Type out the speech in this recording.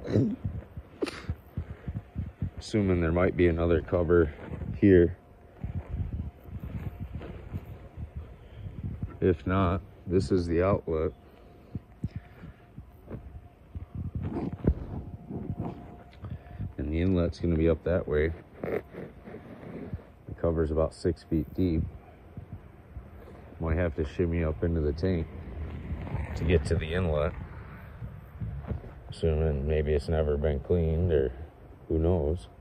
Assuming there might be another cover here. If not, this is the outlet. And the inlet's going to be up that way. The cover's about 6 feet deep. Might have to shimmy up into the tank to get to the inlet. Assuming maybe it's never been cleaned, or who knows.